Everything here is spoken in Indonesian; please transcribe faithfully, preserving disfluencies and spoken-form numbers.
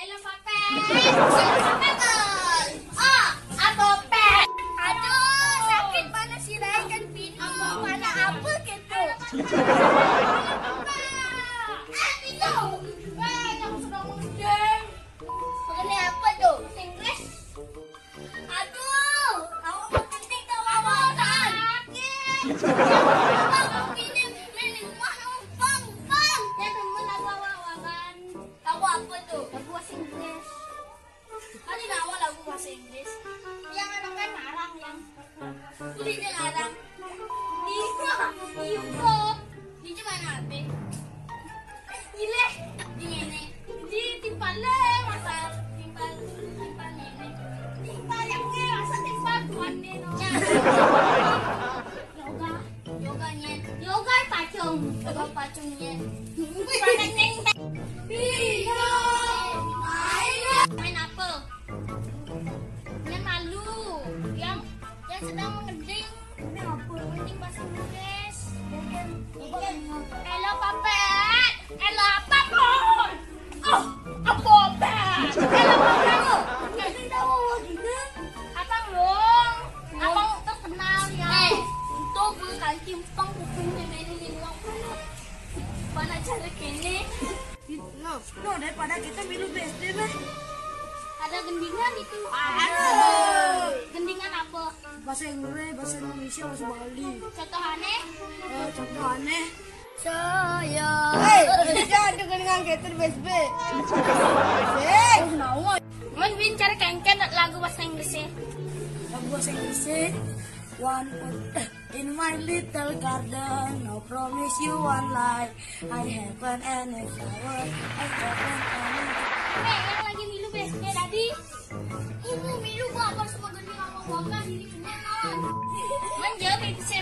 Elo pape. Elo pape kan. Oh, apa pe? Aduh, sakit mana si Rai kan Pino. Mana apa gitu? Ah, Pino. Eh, yang sudah mengedeng. Mengenai apa tuh? Inggris? Aduh, kamu makan nih kawan kan? Sakit. Bang, kamu ini ini mana bang bang? Ya temen aku awakan. Lagu apa tuh? Lagu bahasa Inggris. Ada nama lagu bahasa Inggris. Yang ada kan ngarang yang tulisnya ngarang. Iya, iya. Di mana ape? Gile, di ini, di timpal masa timpal timpal ini. Timpal yang ke masa timpal tuan ni no. Yoga, yoganya, yoga pacung, yoga pacungnya. Pakai neng. Iya. Main apa? Main malu. Yang yang sedang mengeding. Main apa? Mending bahasa Inggris. Elo papet. Elo apa pun? Oh, apa pet? Elo papet. Jadi tahu gini. Abang dong. Abang terkenal ya. Eh, untuk bukan timpang kupingnya ini uang. Mana cara kene? No, no, daripada kita minum B S D mah. Ada gendingan itu. Ada. Gendingan apa? Bahasa Inggris, bahasa Indonesia, bahasa Bali. Contoh aneh. Eh, contoh aneh. Saya. Hei, jangan dengan kita B S D. Hei, kenapa? Mas bin cara kengken lagu bahasa Inggrisnya. Lagu bahasa Inggrisnya. One put in my little garden, no promise you one life. I haven't any flower, I haven't any. Eh, yang lagi milu B S D tadi. Ibu milu gua apa semua gending sama bangga diri kenal. Manja B S D